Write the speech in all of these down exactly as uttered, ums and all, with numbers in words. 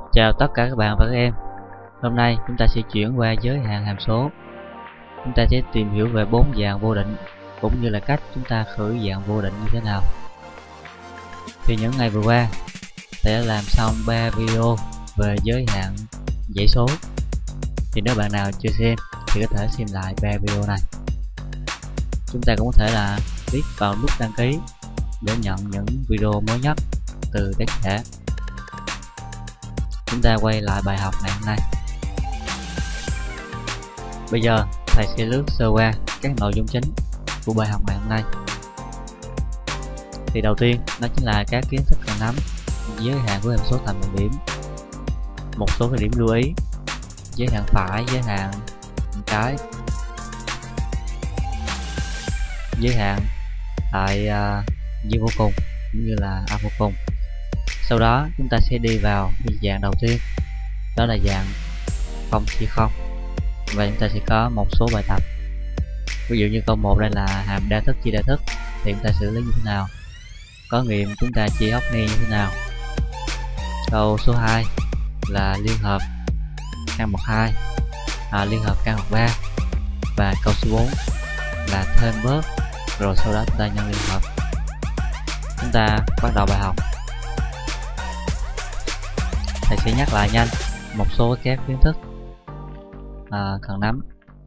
Chào tất cả các bạn và các em. Hôm nay chúng ta sẽ chuyển qua giới hạn hàm số. Chúng ta sẽ tìm hiểu về bốn dạng vô định cũng như là cách chúng ta khử dạng vô định như thế nào. Thì những ngày vừa qua ta đã làm xong ba video về giới hạn dãy số. Thì nếu bạn nào chưa xem thì có thể xem lại ba video này. Chúng ta cũng có thể là click vào nút đăng ký để nhận những video mới nhất từ tác giả. Chúng ta quay lại bài học ngày hôm nay. Bây giờ thầy sẽ lướt sơ qua các nội dung chính của bài học ngày hôm nay. Thì đầu tiên đó chính là các kiến thức cần nắm: giới hạn của hàm số thành một điểm, một số cái điểm lưu ý, giới hạn phải, giới hạn trái, giới hạn tại uh, dương vô cùng cũng như là a vô cùng. Sau đó chúng ta sẽ đi vào dạng đầu tiên, đó là dạng không chia không, và chúng ta sẽ có một số bài tập. Ví dụ như câu một đây là hàm đa thức chia đa thức thì chúng ta xử lý như thế nào, có nghiệm chúng ta chia hóc ni như thế nào. Câu số hai là liên hợp căn bậc hai, à, liên hợp căn bậc ba, và câu số bốn là thêm bớt rồi sau đó chúng ta nhân liên hợp. Chúng ta bắt đầu bài học. Thầy sẽ nhắc lại nhanh một số các kiến thức à, cần nắm.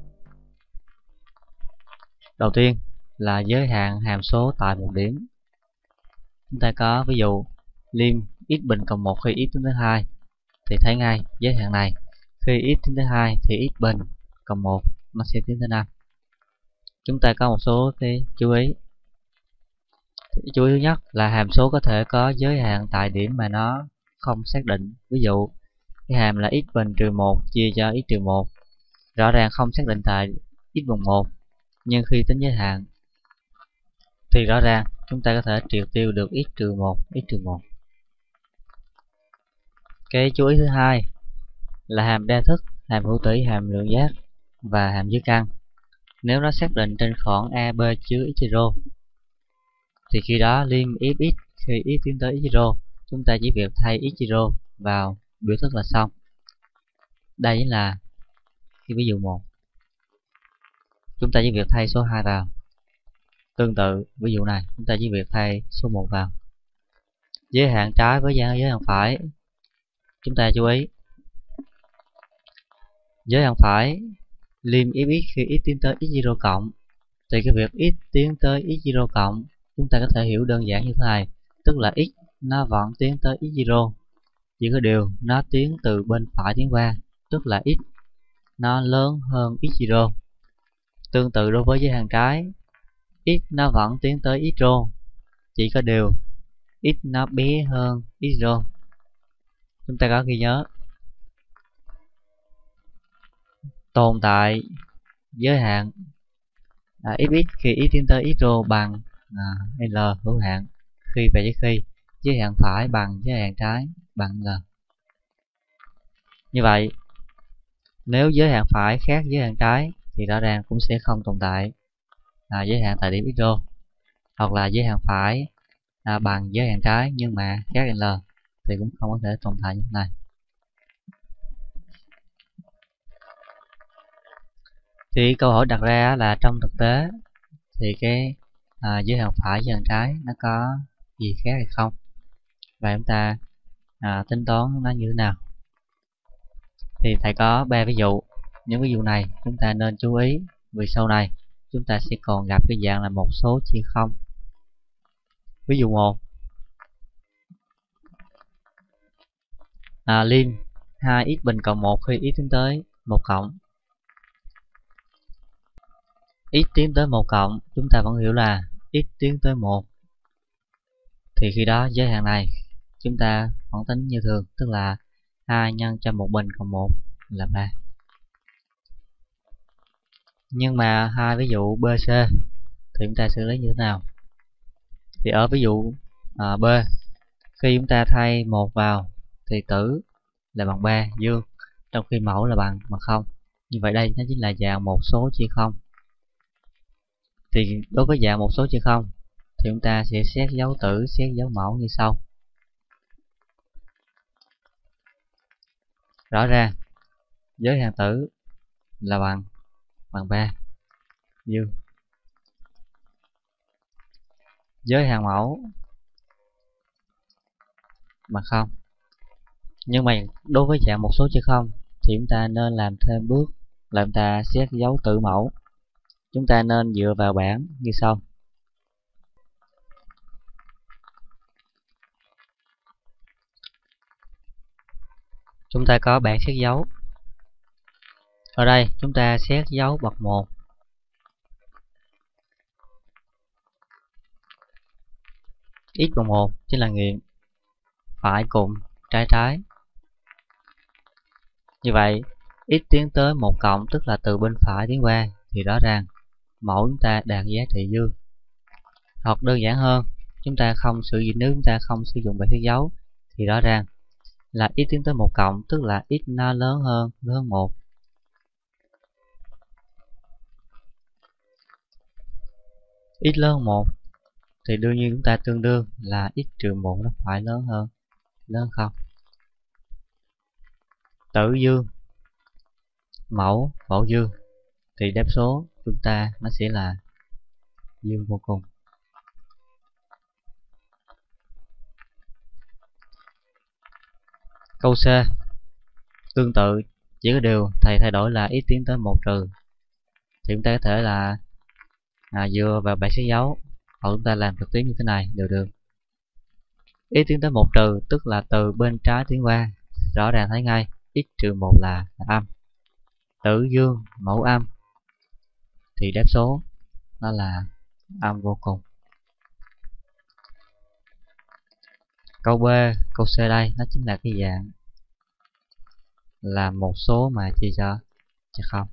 Đầu tiên là giới hạn hàm số tại một điểm. Chúng ta có ví dụ lim x bình cộng một khi x tiến tới hai thì thấy ngay giới hạn này khi x tiến tới hai thì x bình cộng một nó sẽ tiến tới năm. Chúng ta có một số cái chú ý. Chú ý thứ nhất là hàm số có thể có giới hạn tại điểm mà nó không xác định. Ví dụ cái hàm là x bình trừ một chia cho x trừ một, rõ ràng không xác định tại x bằng một, nhưng khi tính giới hạn thì rõ ràng chúng ta có thể triệt tiêu được x trừ một, x trừ một. Cái chú ý thứ hai là hàm đa thức, hàm hữu tỷ, hàm lượng giác và hàm dưới căn. Nếu nó xác định trên khoảng a bê chứa x zero thì khi đó lim fx khi x tiến tới x zero, chúng ta chỉ việc thay x zero vào biểu thức là xong. Đây chính là cái ví dụ một. Chúng ta chỉ việc thay số hai vào. Tương tự ví dụ này chúng ta chỉ việc thay số một vào. Giới hạn trái với giới hạn phải. Chúng ta chú ý giới hạn phải lim fx khi x tiến tới x zero cộng thì cái việc x tiến tới x zero cộng chúng ta có thể hiểu đơn giản như thế này, tức là x nó vẫn tiến tới x zero, chỉ có điều nó tiến từ bên phải tiến qua, tức là x nó lớn hơn x zero. Tương tự đối với giới hạn trái, x nó vẫn tiến tới x zero, chỉ có điều x nó bé hơn x zero. Chúng ta có ghi nhớ tồn tại giới hạn à, fx khi x tiến tới x zero bằng à, l hữu hạn khi và với khi giới hạn phải bằng giới hạn trái bằng l. Như vậy nếu giới hạn phải khác giới hạn trái thì rõ ràng cũng sẽ không tồn tại à, giới hạn tại điểm x zero, hoặc là giới hạn phải à, bằng giới hạn trái nhưng mà khác l thì cũng không có thể tồn tại như thế này. Thì câu hỏi đặt ra là trong thực tế thì cái à, giới hạn phải giới hạn trái nó có gì khác hay không, và chúng ta à, tính toán nó như thế nào. Thì thầy có ba ví dụ. Những ví dụ này chúng ta nên chú ý vì sau này chúng ta sẽ còn gặp cái dạng là một số chia không. Ví dụ một, à, lim hai x bình cộng một khi x tiến tới một cộng. X tiến tới một cộng chúng ta vẫn hiểu là x tiến tới một, thì khi đó giới hạn này chúng ta vẫn tính như thường, tức là hai nhân cho một bình cộng một là ba. Nhưng mà hai ví dụ B, C thì chúng ta xử lý như thế nào? Thì ở ví dụ à, B, khi chúng ta thay một vào thì tử là bằng ba dương, trong khi mẫu là bằng bằng không. Như vậy đây nó chính là dạng một số chia không. Thì đối với dạng một số chia không thì chúng ta sẽ xét dấu tử, xét dấu mẫu như sau. Rõ ràng giới hạn tử là bằng bằng ba dương. Giới hạn mẫu bằng không. Nhưng mà đối với dạng một số chữ không thì chúng ta nên làm thêm bước là chúng ta xét dấu tử mẫu. Chúng ta nên dựa vào bảng như sau. Chúng ta có bảng xét dấu. Ở đây chúng ta xét dấu bậc một. X bằng một chính là nghiệm phải cùng trái trái. Như vậy x tiến tới một cộng tức là từ bên phải tiến qua thì rõ ràng mẫu chúng ta đạt giá trị dương. Hoặc đơn giản hơn, chúng ta không sử dụng nếu chúng ta không sử dụng bảng xét dấu thì rõ ràng là x tiến tới một cộng tức là x nó lớn hơn lớn hơn một. X lớn hơn một thì đương nhiên chúng ta tương đương là x trừ một nó phải lớn hơn lớn hơn không. Tử dương mẫu mẫu dương thì đáp số chúng ta nó sẽ là dương vô cùng. Câu C tương tự, chỉ có điều thầy thay đổi là x tiến tới một trừ. Thì chúng ta có thể là à, dựa vào bảng xét dấu hoặc chúng ta làm trực tiếp như thế này đều được. X tiến tới một trừ tức là từ bên trái tiến qua, rõ ràng thấy ngay x trừ một là, là âm. Tử dương mẫu âm thì đáp số nó là âm vô cùng. Câu B, câu C đây nó chính là cái dạng là một số mà chia cho cho không.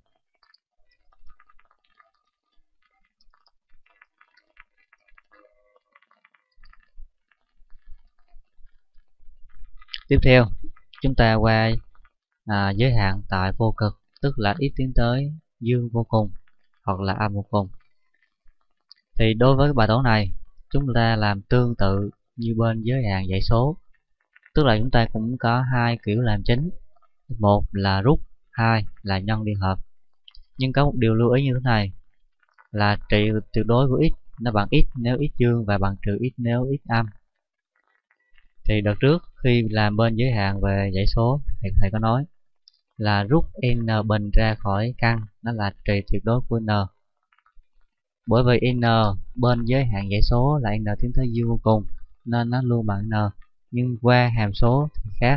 Tiếp theo chúng ta qua à, giới hạn tại vô cực tức là x tiến tới dương vô cùng hoặc là âm vô cùng. Thì đối với bài toán này chúng ta làm tương tự như bên giới hạn dãy số, tức là chúng ta cũng có hai kiểu làm chính, một là rút, hai là nhân liên hợp. Nhưng có một điều lưu ý như thế này là trị tuyệt đối của x nó bằng x nếu x dương và bằng trừ x nếu x âm. Thì đợt trước khi làm bên giới hạn về dãy số thì thầy có nói là rút n bình ra khỏi căn nó là trị tuyệt đối của n. Bởi vì n bên giới hạn dãy số là n tiến tới dương vô cùng nên nó luôn bằng n, nhưng qua hàm số thì khác.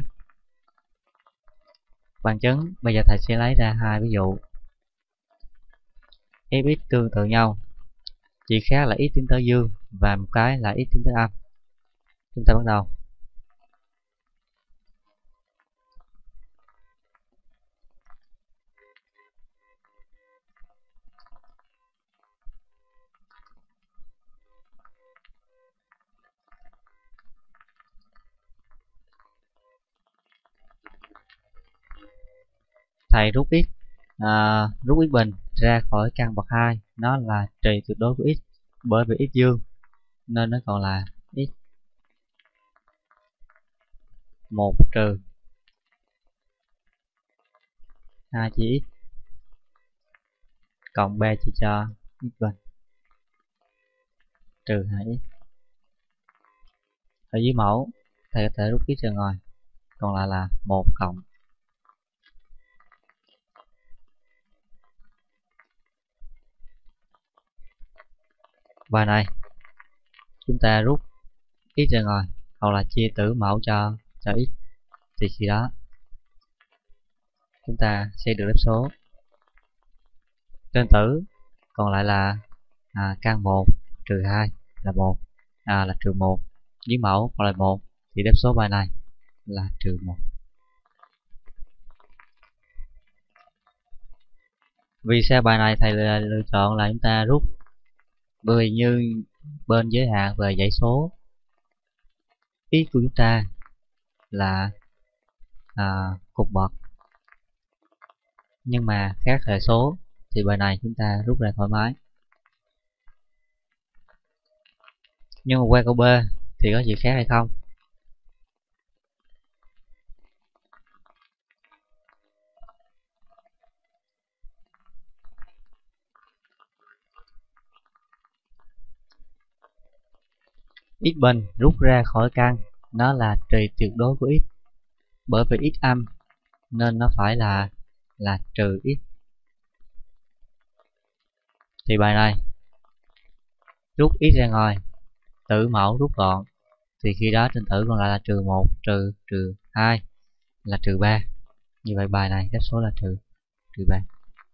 Bằng chứng bây giờ thầy sẽ lấy ra hai ví dụ. Fx tương tự nhau, chỉ khác là x tiến tới dương và một cái là x tiến tới âm. Chúng ta bắt đầu. Thầy rút x à, rút x bình ra khỏi căn bậc hai nó là trì tuyệt đối của x, bởi vì x dương nên nó còn là x một trừ hai chia x cộng ba chia cho x bình trừ hai x. Ở dưới mẫu thầy có thể rút x ra ngoài còn lại là một cộng bài này chúng ta rút x ra ngoài hoặc là chia tử mẫu cho cho x thì khi đó chúng ta sẽ được đáp số trên tử còn lại là à, căn một trừ hai là một à, là trừ một, dưới mẫu còn là một thì đáp số bài này là trừ một. Vì sao bài này thầy lựa chọn là chúng ta rút? Bởi vì như bên giới hạn về dãy số x của chúng ta là à, cục bậc, nhưng mà khác hệ số thì bài này chúng ta rút ra thoải mái. Nhưng mà qua câu B thì có gì khác hay không? x bình rút ra khỏi căn nó là trì tuyệt đối của x, bởi vì x âm nên nó phải là là trừ x. Thì bài này rút x ra ngoài, tử mẫu rút gọn, thì khi đó trên tử còn lại là trừ một, trừ trừ hai là trừ ba. Như vậy bài này đáp số là trừ trừ ba.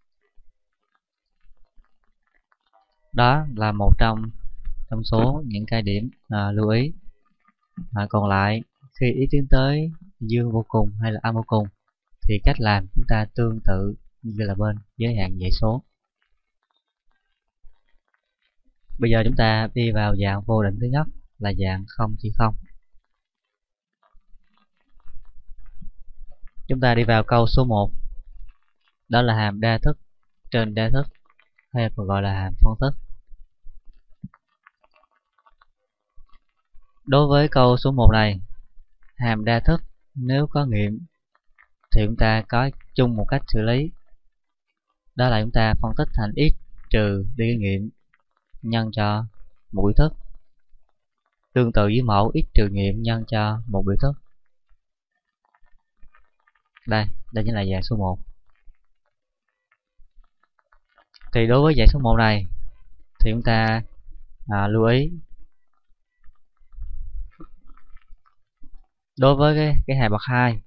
Đó là một trong trong số những cái điểm à, lưu ý. À, còn lại khi ý tiến tới dương vô cùng hay là âm vô cùng thì cách làm chúng ta tương tự như là bên giới hạn dãy số. Bây giờ chúng ta đi vào dạng vô định thứ nhất là dạng không chia không. Chúng ta đi vào câu số một. Đó là hàm đa thức trên đa thức, hay còn gọi là hàm phân thức. Đối với câu số một này, hàm đa thức nếu có nghiệm thì chúng ta có chung một cách xử lý. Đó là chúng ta phân tích thành x trừ đi nghiệm nhân cho một biểu thức, tương tự với mẫu x trừ nghiệm nhân cho một biểu thức. Đây, đây chính là dạng số một. Thì đối với dạng số một này thì chúng ta à, lưu ý đối với cái, cái hàm bậc hai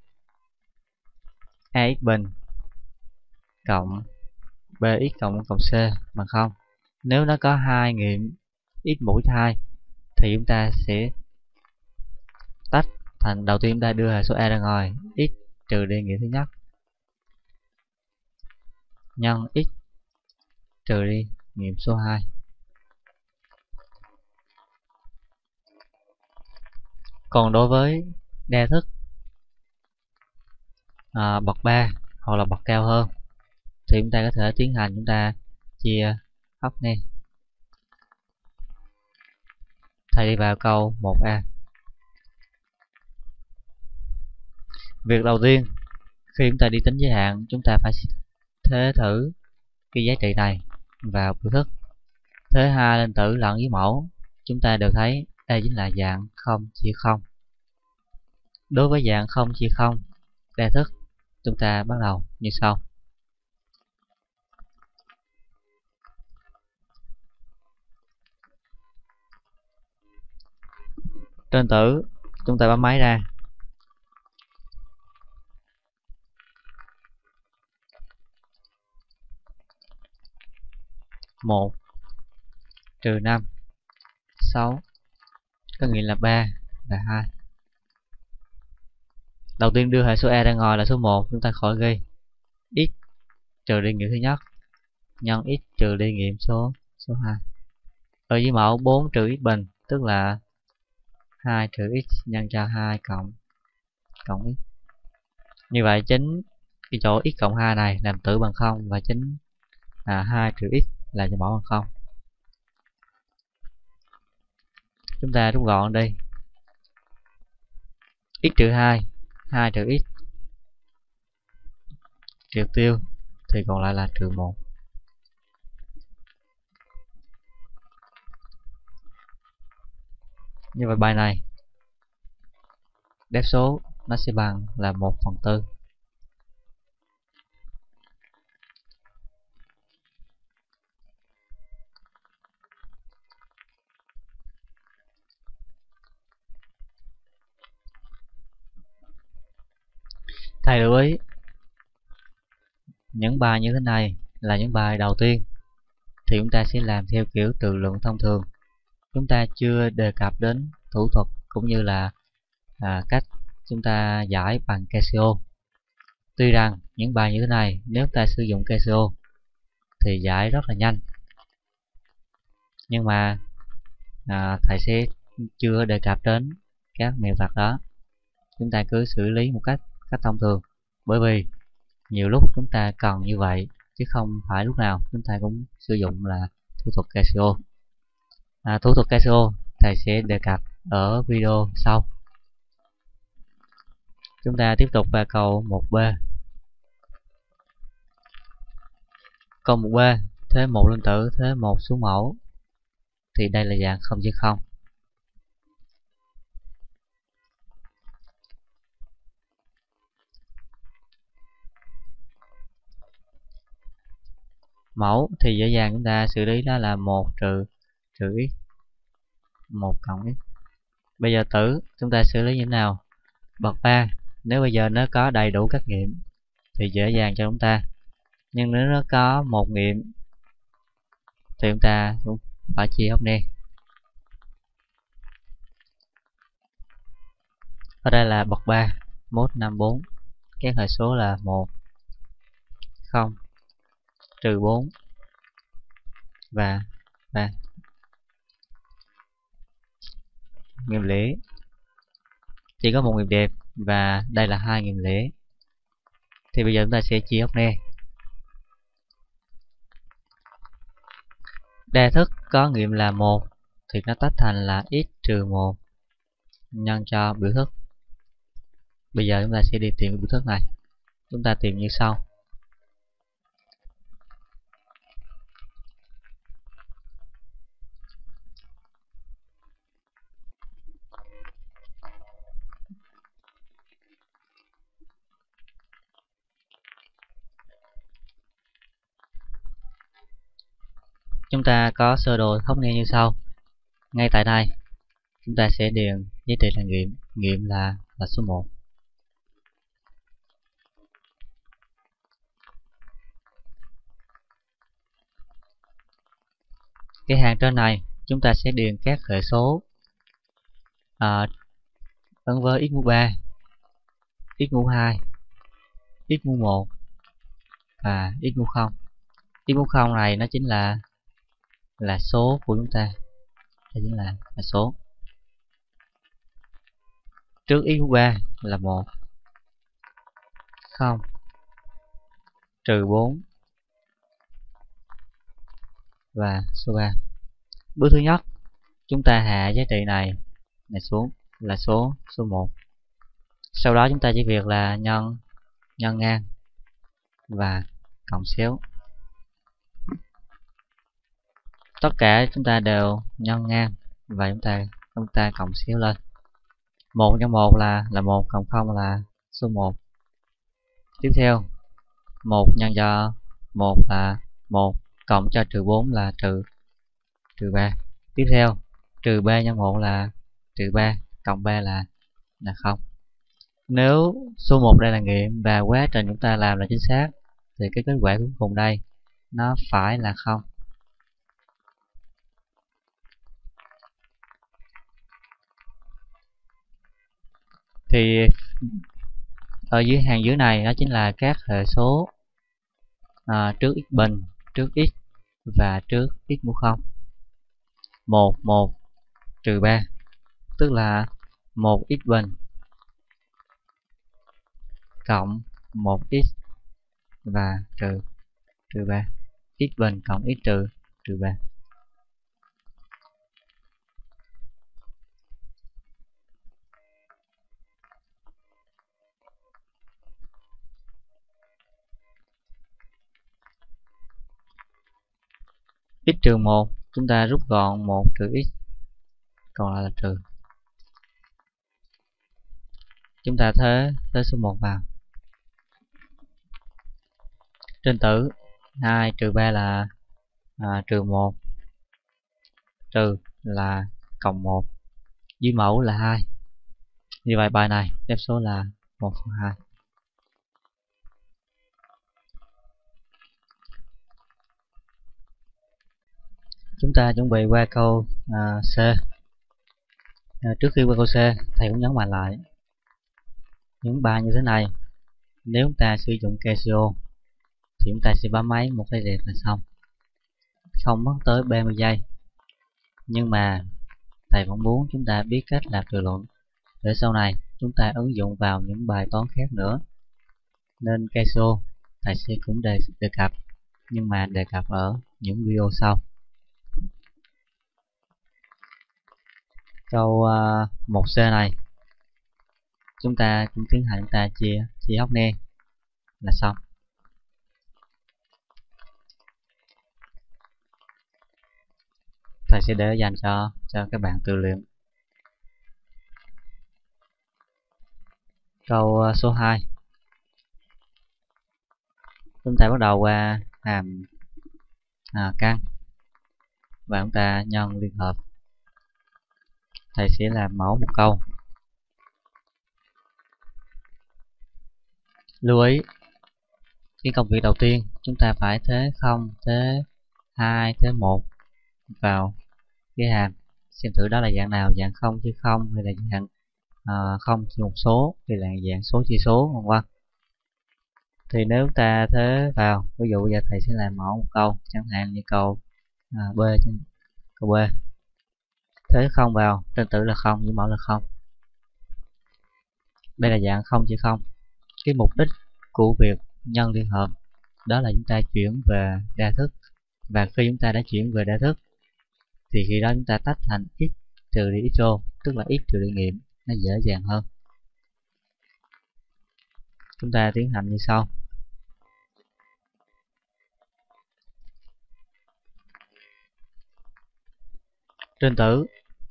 ax bình cộng bx cộng cộng c bằng không, nếu nó có hai nghiệm x một x hai thì chúng ta sẽ tách thành, đầu tiên chúng ta đưa hệ số a ra ngoài, x trừ đi nghiệm thứ nhất nhân x trừ đi nghiệm số hai. Còn đối với đa thức à, bậc ba hoặc là bậc cao hơn thì chúng ta có thể tiến hành chúng ta chia hóc ngang. Thầy đi vào câu một a. Việc đầu tiên khi chúng ta đi tính giới hạn, chúng ta phải thế thử cái giá trị này vào biểu thức, thế hai lên tử lẫn với mẫu, chúng ta đều thấy đây chính là dạng không chia không. Đối với dạng không chia không đa thức, chúng ta bắt đầu như sau. Trên tử chúng ta bấm máy ra, một trừ năm sáu, có nghĩa là ba và hai. Đầu tiên đưa hệ số a ra ngoài là số một, chúng ta khỏi ghi x trừ đi nghiệm thứ nhất nhân x trừ đi nghiệm số số hai. Ở dưới mẫu bốn trừ x bình tức là hai trừ x nhân cho hai cộng cộng x. Như vậy chính cái chỗ x cộng hai này làm tử bằng không, và chính là hai trừ x là cho mẫu bằng không. Chúng ta rút gọn đi, x trừ hai, hai trừ x, triệt tiêu thì còn lại là trừ một. Như vậy bài này đáp số nó sẽ bằng là một phần tư. Thầy lưu ý những bài như thế này là những bài đầu tiên thì chúng ta sẽ làm theo kiểu tự luận thông thường. Chúng ta chưa đề cập đến thủ thuật cũng như là à, cách chúng ta giải bằng Casio. Tuy rằng những bài như thế này nếu ta sử dụng Casio thì giải rất là nhanh, nhưng mà à, thầy sẽ chưa đề cập đến các mẹo vặt đó. Chúng ta cứ xử lý một cách cách thông thường, bởi vì nhiều lúc chúng ta cần như vậy chứ không phải lúc nào chúng ta cũng sử dụng là thủ thuật Casio. À, thủ thuật Casio thầy sẽ đề cập ở video sau. Chúng ta tiếp tục vào câu một b. Câu một b, thế một lên tử, thế một xuống mẫu, thì đây là dạng không chia không. Mẫu thì dễ dàng chúng ta xử lý, đó là một trừ trừ x, một cộng x. Bây giờ tử chúng ta xử lý như thế nào? Bậc ba, nếu bây giờ nó có đầy đủ các nghiệm thì dễ dàng cho chúng ta, nhưng nếu nó có một nghiệm thì chúng ta cũng phải chia hóc nê. Ở đây là bậc ba, mốt năm bốn, các hệ số là một, không, trừ bốn và ba. Nghiệm lễ chỉ có một nghiệm đẹp và đây là hai nghiệm lễ, thì bây giờ chúng ta sẽ chia hóc nê. Đa thức có nghiệm là một thì nó tách thành là x trừ một nhân cho biểu thức. Bây giờ chúng ta sẽ đi tìm biểu thức này. Chúng ta tìm như sau. Chúng ta có sơ đồ hóc nê như sau. Ngay tại đây chúng ta sẽ điền giá trị là nghiệm, nghiệm là là số một. Cái hàng trên này chúng ta sẽ điền các hệ số à, ấn với x mũ ba, x mũ hai, x mũ một và x mũ không. X mũ không này nó chính là là số của chúng ta. Đây chính là, là số. Trước x mũ ba là một, không, trừ bốn và số ba. Bước thứ nhất, chúng ta hạ giá trị này này xuống là số số một. Sau đó chúng ta chỉ việc là nhân nhân ngang và cộng xéo. Tất cả chúng ta đều nhân ngang và chúng ta chúng ta cộng xéo lên. một nhân một là là một, cộng không là số một. Tiếp theo, một nhân cho một là một, cộng cho trừ bốn là trừ trừ ba. Tiếp theo, trừ ba nhân một là trừ ba, cộng ba là là không. Nếu số một đây là nghiệm và quá trình chúng ta làm là chính xác thì cái kết quả cuối cùng đây nó phải là không. Thì ở dưới hàng dưới này đó chính là các hệ số à, trước x bình, trước x và trước x mũ không. một, một, trừ ba, tức là một x bình cộng một x và trừ trừ ba, x bình cộng x trừ trừ ba. X trừ một chúng ta rút gọn một trừ x còn lại là trừ. Chúng ta thế thế số một vào. Trên tử hai trừ ba là à, trừ một, trừ là cộng một, dưới mẫu là hai. Như vậy bài này đáp số là một phần hai. Chúng ta chuẩn bị qua câu à, C. À, trước khi qua câu C, thầy cũng nhấn mạnh lại những bài như thế này. Nếu chúng ta sử dụng Casio thì chúng ta sẽ bấm máy một cái đẹp là xong, không mất tới ba mươi giây. Nhưng mà thầy vẫn muốn chúng ta biết cách làm tự luận để sau này chúng ta ứng dụng vào những bài toán khác nữa. Nên Casio thầy sẽ cũng đề, đề cập, nhưng mà đề cập ở những video sau. Câu uh, một C này chúng ta cũng tiến hành chúng ta chia chia hóc nê là xong. Thầy sẽ để dành cho cho các bạn tự luyện. Câu uh, số hai, chúng ta bắt đầu qua hàm à, căn và chúng ta nhân liên hợp. Thầy sẽ làm mẫu một câu. Lưu ý cái công việc đầu tiên chúng ta phải thế không, thế hai, thế một vào cái hàm, xem thử đó là dạng nào, dạng không chia không hay là dạng à, không chia một số hay là dạng số chia số, vân vân. Thì nếu ta thế vào, ví dụ giờ thầy sẽ làm mẫu một câu chẳng hạn như câu à, b câu b, thế không vào đơn tử là không, với mẫu là không. Đây là dạng không chia không. Cái mục đích của việc nhân liên hợp đó là chúng ta chuyển về đa thức, và khi chúng ta đã chuyển về đa thức thì khi đó chúng ta tách thành x trừ đi x rho, tức là x trừ đi nghiệm, nó dễ dàng hơn. Chúng ta tiến hành như sau. Trên tử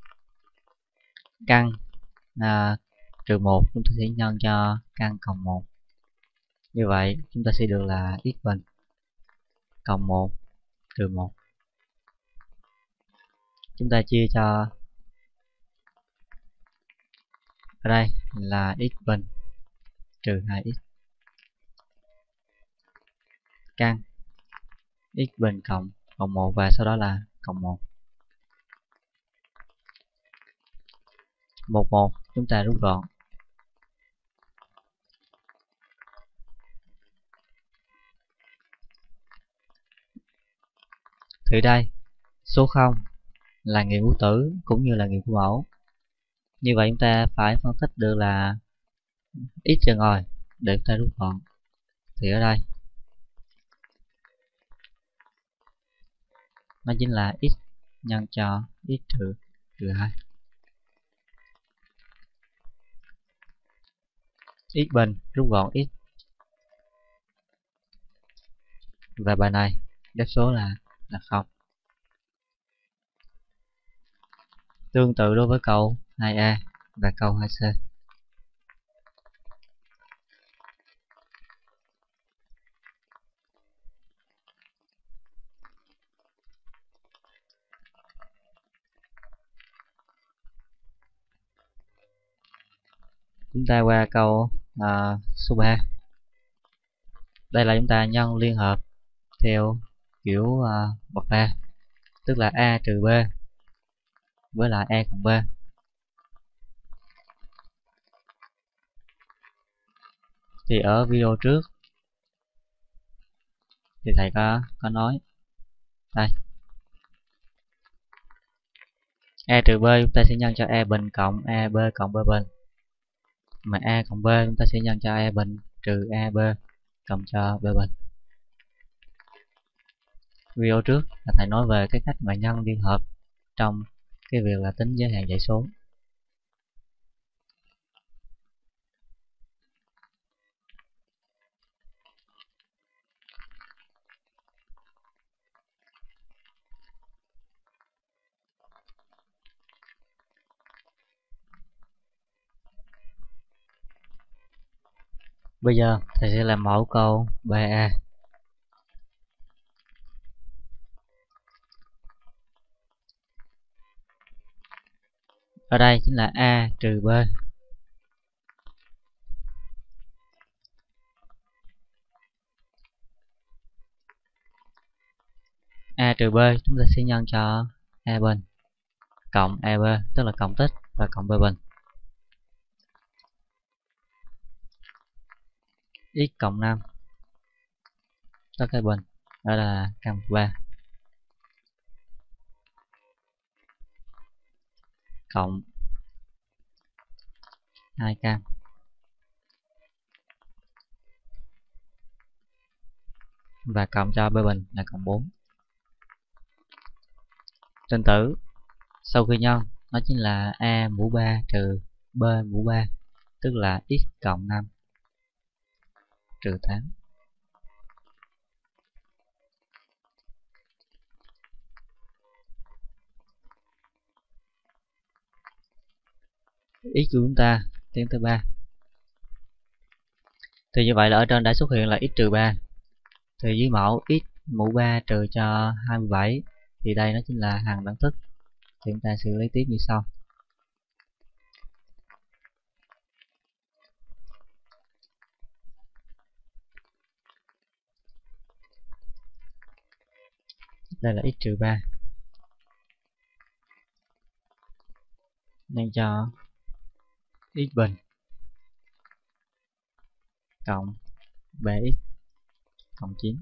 căn à, trừ một chúng ta sẽ nhân cho căn cộng một. Như vậy chúng ta sẽ được là x bình cộng một trừ một. Chúng ta chia cho ở đây là x bình trừ hai x căn x bình cộng cộng một và sau đó là cộng một. một một chúng ta rút gọn. Thì đây số không là nghiệm của tử cũng như là nghiệm của mẫu. Như vậy chúng ta phải phân tích được là x trừ ngồi để chúng ta rút gọn. Thì ở đây nó chính là x nhân cho x trừ trừ hai. X bình rút gọn x, và bài này đáp số là là không. Tương tự đối với câu hai a và câu hai c. Chúng ta qua câu à, số ba. Đây là chúng ta nhân liên hợp theo kiểu à, bậc ba, tức là a trừ b với lại a cộng b. Thì ở video trước thì thầy có có nói đây, a trừ b chúng ta sẽ nhân cho a bình cộng ab cộng b bình, mà a cộng b chúng ta sẽ nhân cho a bình trừ ab cộng cho b bình. Video trước là thầy nói về cái cách mà nhân liên hợp trong cái việc là tính giới hạn dãy số. Bây giờ thầy sẽ làm mẫu câu ba a. Ở đây chính là a trừ b. A trừ b chúng ta sẽ nhân cho a bình cộng ab, tức là cộng tích và cộng b bình. X cộng năm tất cái bình, đó là căn ba cộng hai căn và cộng cho b bình là cộng bốn. Trên tử sau khi nhân nó chính là a mũ ba trừ b mũ ba, tức là x cộng năm trừ tám. X của chúng ta tiến tới ba. Thì như vậy là ở trên đã xuất hiện là x trừ ba. Thì dưới mẫu x mũ ba trừ cho hai mươi bảy, thì đây nó chính là hằng đẳng thức. Thì chúng ta xử lý tiếp như sau. Đây là x trừ ba nhân cho x bình cộng ba x cộng chín,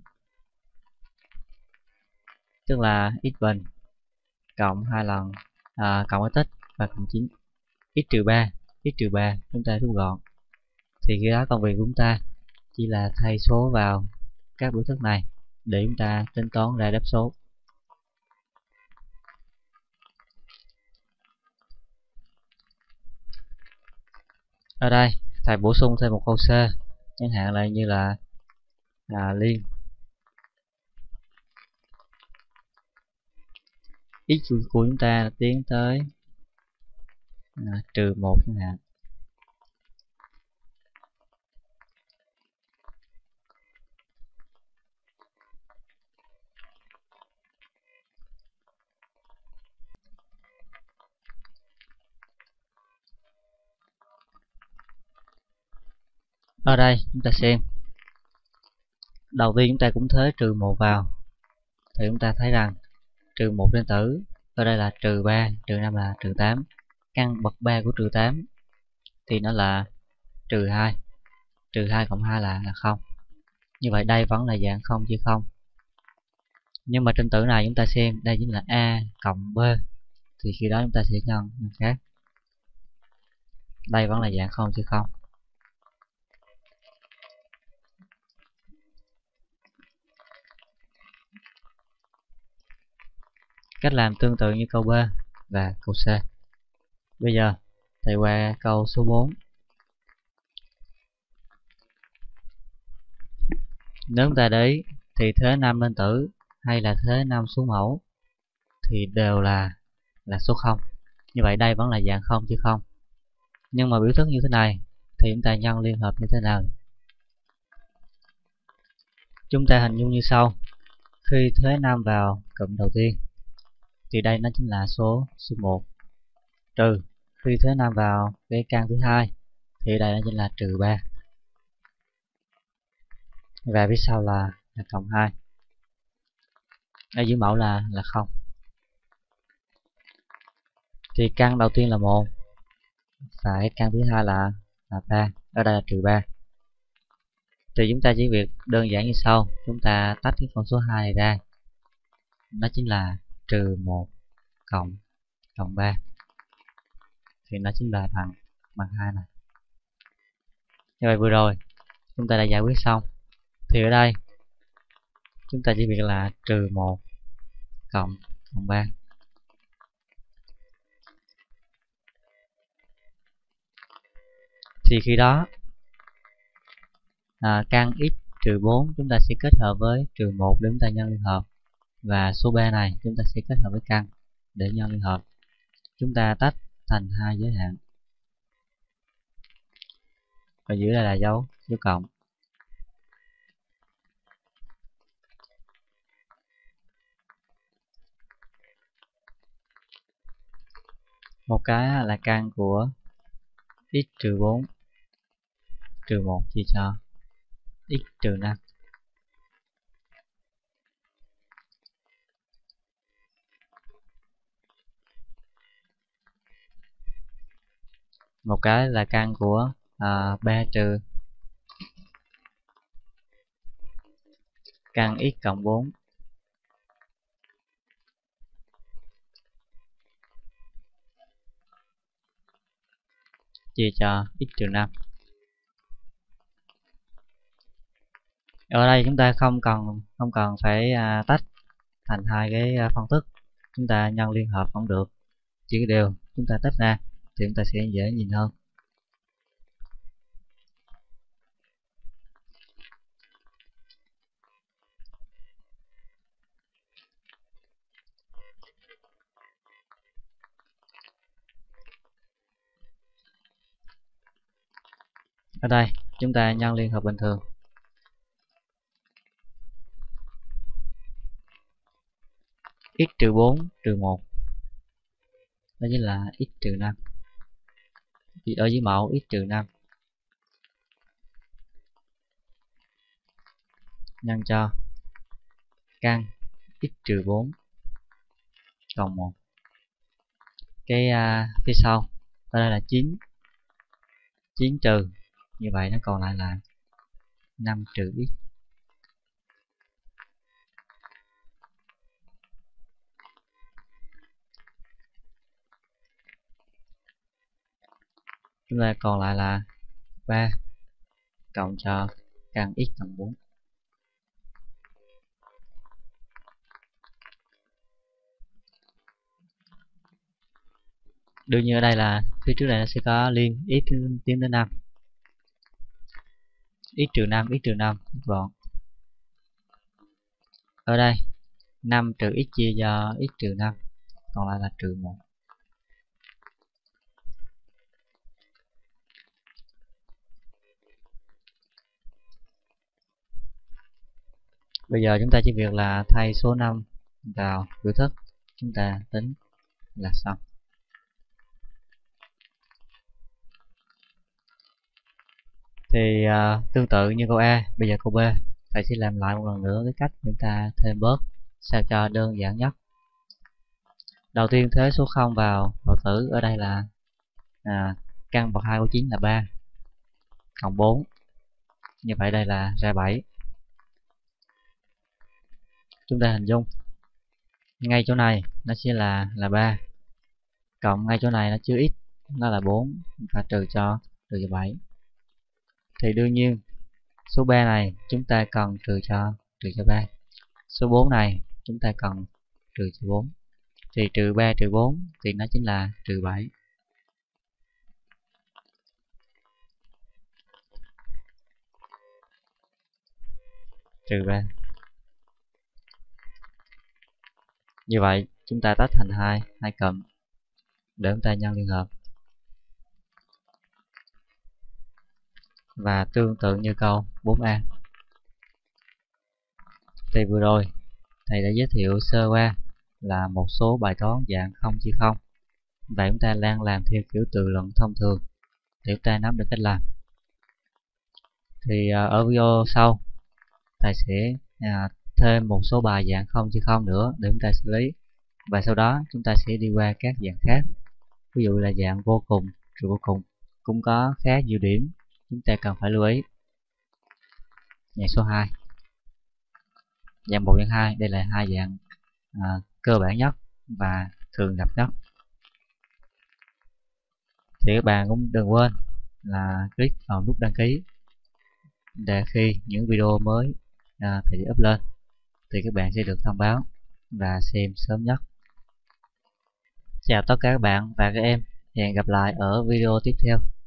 tức là x bình cộng hai lần à, cộng với tích và cộng chín. X trừ ba, x trừ ba chúng ta rút gọn, thì khi đó công việc của chúng ta chỉ là thay số vào các biểu thức này để chúng ta tính toán ra đáp số. Ở đây thầy bổ sung thêm một câu C, chẳng hạn là như là à, liên x của chúng ta tiến tới à, trừ một chẳng hạn. Ở đây chúng ta xem, đầu tiên chúng ta cũng thế trừ một vào, thì chúng ta thấy rằng trừ một đơn tử, ở đây là trừ ba, trừ năm là trừ tám, căn bậc ba của trừ tám thì nó là trừ hai, trừ hai cộng hai là là không. Như vậy đây vẫn là dạng không chia không. Nhưng mà trên tử này chúng ta xem đây chính là a cộng b, thì khi đó chúng ta sẽ nhân nhân khác. Đây vẫn là dạng không chia không. Cách làm tương tự như câu B và câu C. Bây giờ thầy qua câu số bốn. Nếu chúng ta để ý thì thế nam lên tử hay là thế nam xuống mẫu thì đều là là số không. Như vậy đây vẫn là dạng không chứ không. Nhưng mà biểu thức như thế này thì chúng ta nhân liên hợp như thế nào? Chúng ta hình dung như sau. Khi thế nam vào cụm đầu tiên thì đây nó chính là số số một, trừ khi thế nam vào cái căn thứ hai thì đây nó chính là trừ ba, và phía sau là, là cộng hai. Ở dưới mẫu là là không. Thì căn đầu tiên là một, phải căn thứ hai là là ba, ở đây là trừ ba. Thì chúng ta chỉ việc đơn giản như sau, chúng ta tách cái con số hai này ra, nó chính là trừ một cộng cộng ba, thì nó chính là bằng bằng hai này. Như vậy vừa rồi chúng ta đã giải quyết xong. Thì ở đây chúng ta chỉ việc là trừ một cộng cộng ba. Thì khi đó à, căn x trừ bốn chúng ta sẽ kết hợp với trừ một để chúng ta nhân liên hợp, và số ba này chúng ta sẽ kết hợp với căn để nhân liên hợp. Chúng ta tách thành hai giới hạn, và dưới đây là dấu dấu cộng. Một cái là căn của x trừ bốn trừ một chia cho x trừ năm. Một cái là căn của à, ba trừ căn x cộng bốn chia cho x trừ năm. Ở đây chúng ta không cần không cần phải à, tách thành hai cái à, phân tích, chúng ta nhân liên hợp cũng được, chỉ cái điều chúng ta tách ra thì chúng ta sẽ dễ nhìn hơn. Ở đây chúng ta nhân liên hợp bình thường. x trừ bốn trừ một, đó chính là x trừ năm. Thì ở dưới mẫu x trừ năm nhân cho căn x trừ bốn cộng một. Cái uh, phía sau ở đây là chín, chín trừ, như vậy nó còn lại là năm trừ x. Chúng ta còn lại là ba cộng cho căn x cộng bốn. Đương nhiên ở đây là phía trước này nó sẽ có liên x tiến tới năm, x trừ năm, x trừ năm gọn. Ở đây năm trừ x chia cho x trừ năm, còn lại là trừ một. Bây giờ chúng ta chỉ việc là thay số năm vào biểu thức, chúng ta tính là xong. Thì uh, tương tự như câu A, bây giờ câu B, thầy sẽ làm lại một lần nữa cái cách chúng ta thêm bớt sao cho đơn giản nhất. Đầu tiên thế số không vào phần tử, ở đây là à, căn bậc hai của chín là ba cộng bốn, như vậy đây là ra bảy. Chúng ta hình dung ngay chỗ này nó sẽ là là ba, cộng ngay chỗ này nó chưa x, nó là bốn, và trừ cho trừ cho bảy. Thì đương nhiên số ba này chúng ta cần trừ cho trừ cho ba, số bốn này chúng ta cần trừ cho bốn. Thì trừ ba trừ bốn thì nó chính là trừ bảy. Trừ ba. Như vậy chúng ta tách thành hai, hai cụm để chúng ta nhân liên hợp. Và tương tự như câu bốn A. Thì vừa rồi thầy đã giới thiệu sơ qua là một số bài toán dạng không chia không. Vậy chúng ta đang làm theo kiểu tự luận thông thường để chúng ta nắm được cách làm. Thì ở video sau thầy sẽ à, thêm một số bài dạng không chia không nữa để chúng ta xử lý, và sau đó chúng ta sẽ đi qua các dạng khác. Ví dụ là dạng vô cùng, trừ vô cùng cũng có khá nhiều điểm chúng ta cần phải lưu ý. Dạng số hai, dạng một, dạng hai, đây là hai dạng à, cơ bản nhất và thường gặp nhất. Thì các bạn cũng đừng quên là click vào nút đăng ký để khi những video mới à, thì up lên thì các bạn sẽ được thông báo và xem sớm nhất. Chào tất cả các bạn và các em, hẹn gặp lại ở video tiếp theo.